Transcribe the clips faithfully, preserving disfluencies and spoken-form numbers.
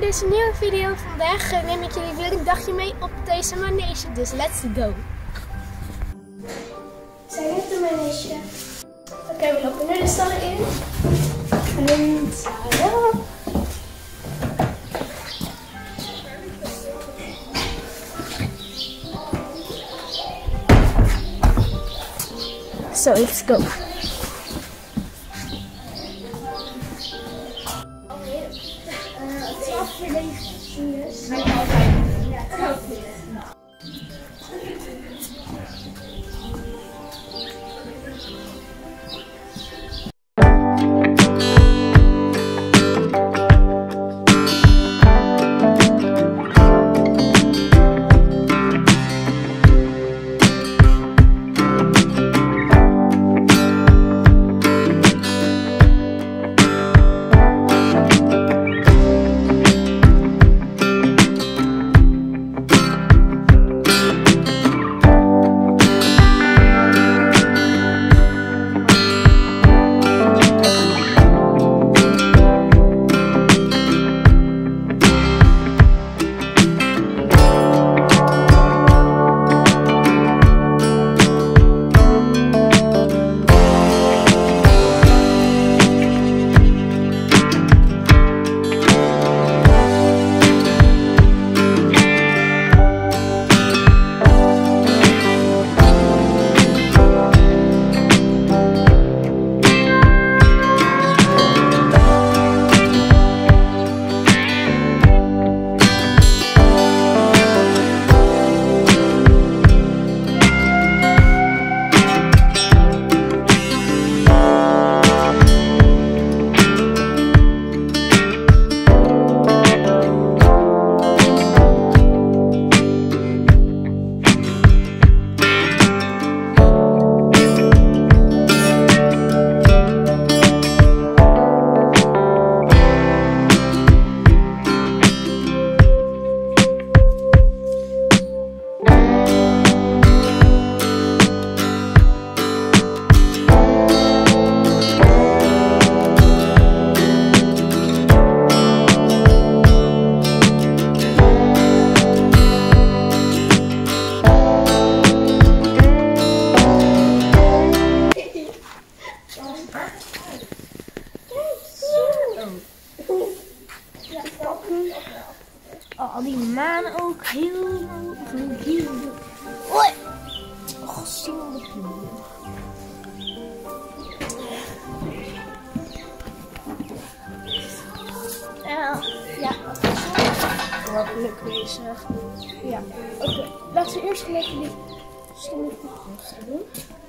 is een nieuwe video. Vandaag neem ik jullie weer een dagje mee op deze manege. Dus let's go! We zijn op de manege. Oké, we lopen nu de stallen in. En zo. So let's go. Oh, al die maan ook helemaal van hier. Oei! Oh, singel de ploeg. Uh, ja, wat leuk bezig. Ja, oké. Okay. Laten we eerst gelijk die stomme ploeg doen.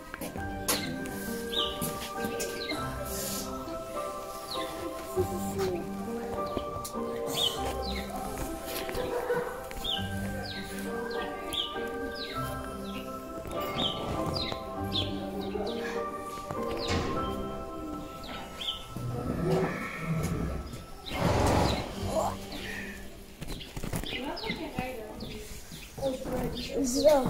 Zo.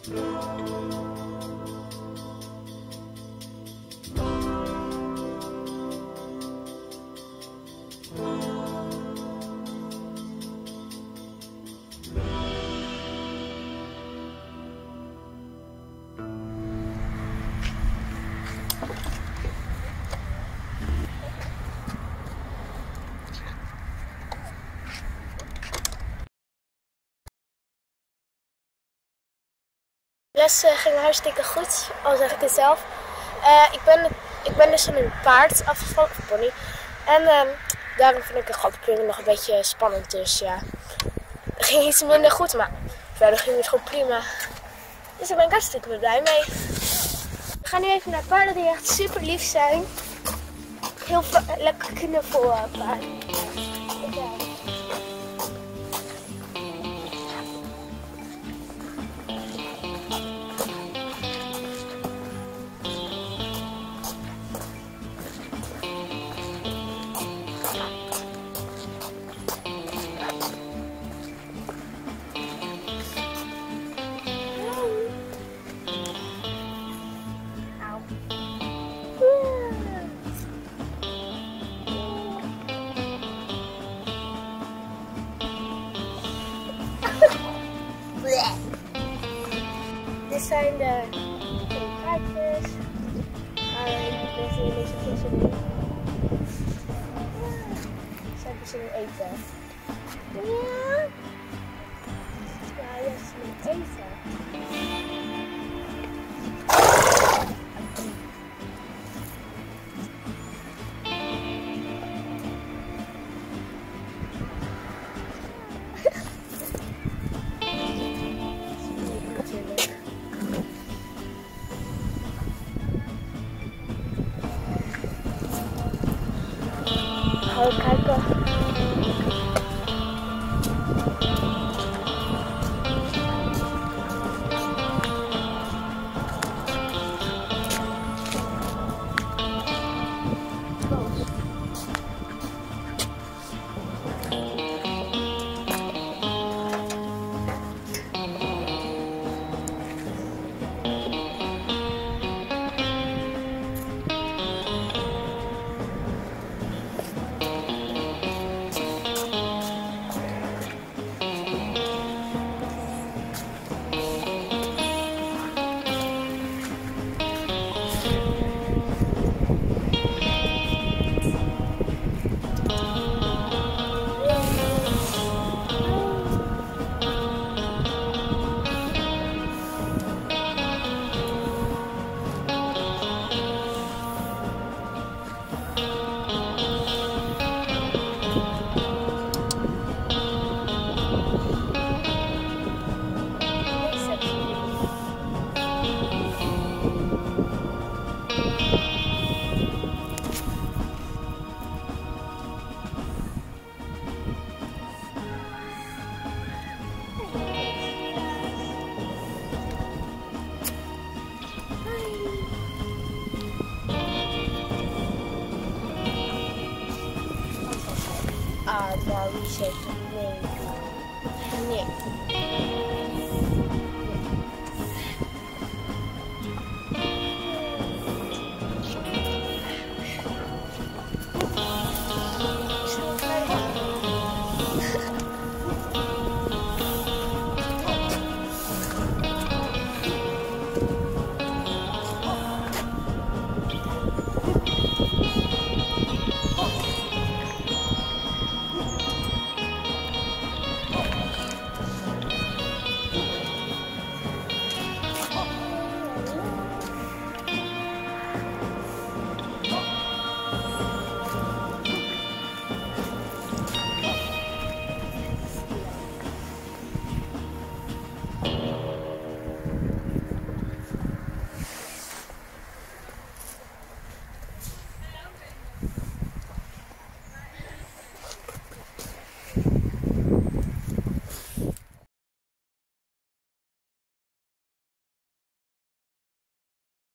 De les uh, ging hartstikke goed, al zeg ik het zelf. Uh, ik, ben, ik ben dus van een paard afgevallen, of pony. En uh, daarom vind ik de galopklimmen nog een beetje spannend. Dus ja, het ging iets minder goed, maar verder ging het gewoon prima. Dus daar ben ik hartstikke blij mee. We gaan nu even naar paarden die echt super lief zijn. Heel lekker knuffel uh, paarden. Ja. Dit zijn de paardjes. Alleen dit hier niet zoveel zin in. Ze hebben zin in eten. Ja. Ja, je hebt zin in eten. Gaan we kijken. Ah, nou, wie zegt nee? Nee.